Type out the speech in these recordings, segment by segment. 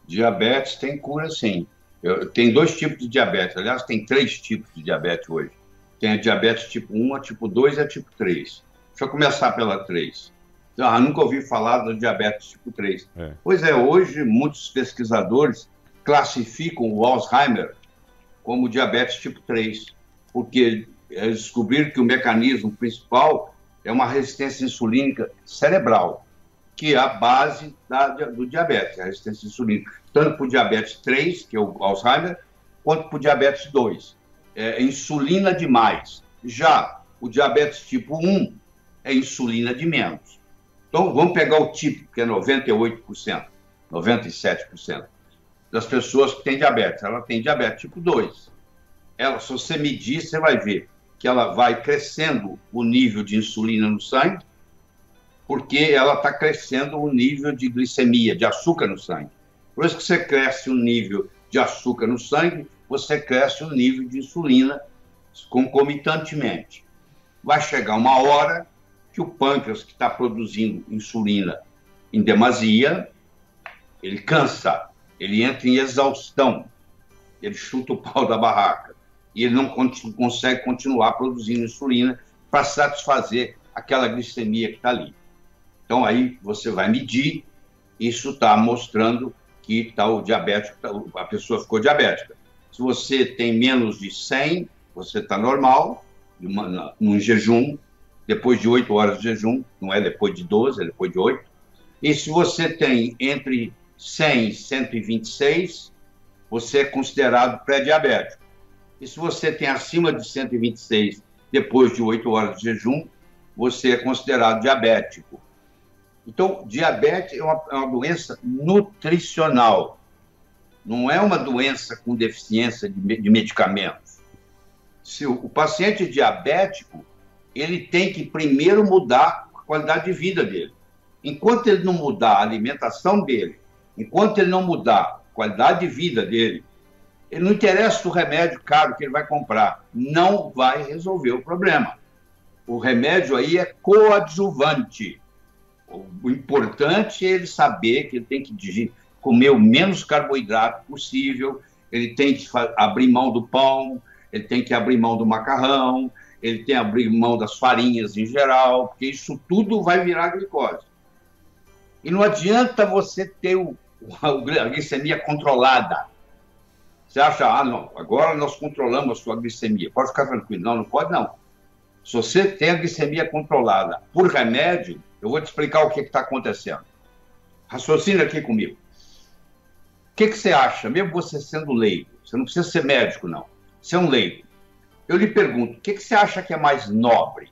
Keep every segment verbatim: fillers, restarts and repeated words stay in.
Diabetes tem cura, sim. Eu, tem dois tipos de diabetes. Aliás, tem três tipos de diabetes hoje. Tem a diabetes tipo um, a tipo dois e a tipo três. Deixa eu começar pela três. Ah, nunca ouvi falar do diabetes tipo três. É. Pois é, hoje muitos pesquisadores classificam o Alzheimer como diabetes tipo três, porque eles descobriram que o mecanismo principal é uma resistência insulínica cerebral, que é a base da, do diabetes, a resistência insulínica, tanto para o diabetes três, que é o Alzheimer, quanto para o diabetes dois. É insulina demais. Já o diabetes tipo um é insulina de menos. Então, vamos pegar o tipo, que é noventa e oito por cento, noventa e sete por cento das pessoas que têm diabetes. Ela tem diabetes tipo dois. Ela, se você medir, você vai ver que ela vai crescendo o nível de insulina no sangue, porque ela está crescendo o nível de glicemia, de açúcar no sangue. Por isso que você cresce o nível de açúcar no sangue, você cresce o nível de insulina concomitantemente. Vai chegar uma hora que o pâncreas, que está produzindo insulina em demasia, ele cansa, ele entra em exaustão, ele chuta o pau da barraca, e ele não consegue continuar produzindo insulina para satisfazer aquela glicemia que está ali. Então, aí você vai medir, isso está mostrando que tá o diabético, a pessoa ficou diabética. Se você tem menos de cem, você está normal, num jejum, depois de oito horas de jejum, não é depois de doze, é depois de oito. E se você tem entre cem e cento e vinte e seis, você é considerado pré-diabético. E se você tem acima de cento e vinte e seis, depois de oito horas de jejum, você é considerado diabético. Então, diabetes é uma, é uma doença nutricional, não é uma doença com deficiência de, de medicamentos. Se o, o paciente diabético, ele tem que primeiro mudar a qualidade de vida dele. Enquanto ele não mudar a alimentação dele, enquanto ele não mudar a qualidade de vida dele, ele não interessa o remédio caro que ele vai comprar, não vai resolver o problema. O remédio aí é coadjuvante. O importante é ele saber que ele tem que comer o menos carboidrato possível, ele tem que abrir mão do pão, ele tem que abrir mão do macarrão, ele tem que abrir mão das farinhas em geral, porque isso tudo vai virar glicose. E não adianta você ter o, a glicemia controlada. Você acha, ah, não, agora nós controlamos a sua glicemia, pode ficar tranquilo. Não, não pode não. Se você tem a glicemia controlada por remédio, eu vou te explicar o que está acontecendo. Raciocina aqui comigo. O que, que você acha, mesmo você sendo leigo? Você não precisa ser médico, não. Você é um leigo. Eu lhe pergunto, o que, que você acha que é mais nobre?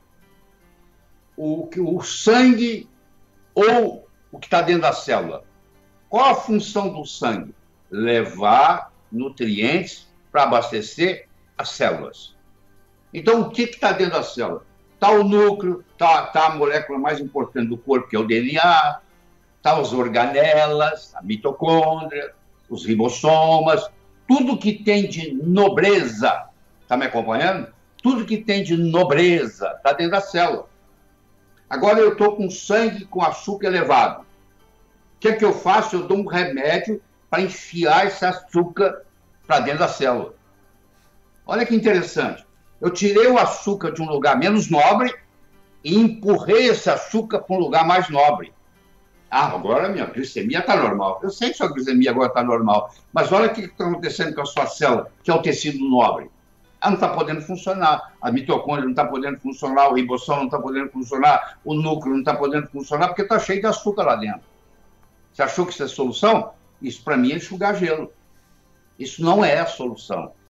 O, o sangue ou o que está dentro da célula? Qual a função do sangue? Levar nutrientes para abastecer as células. Então, o que está dentro da célula? Está o núcleo, está tá a molécula mais importante do corpo, que é o D N A, está as organelas, a mitocôndria, os ribossomas, tudo que tem de nobreza, está me acompanhando? Tudo que tem de nobreza está dentro da célula. Agora eu estou com sangue com açúcar elevado. O que é que eu faço? Eu dou um remédio para enfiar esse açúcar para dentro da célula. Olha que interessante. Eu tirei o açúcar de um lugar menos nobre e empurrei esse açúcar para um lugar mais nobre. Ah, agora a minha glicemia está normal. Eu sei que sua glicemia agora está normal, mas olha o que está acontecendo com a sua célula, que é o tecido nobre. Ela não está podendo funcionar, a mitocôndria não está podendo funcionar, o ribossomo não está podendo funcionar, o núcleo não está podendo funcionar, porque está cheio de açúcar lá dentro. Você achou que isso é solução? Isso, para mim, é enxugar gelo. Isso não é a solução.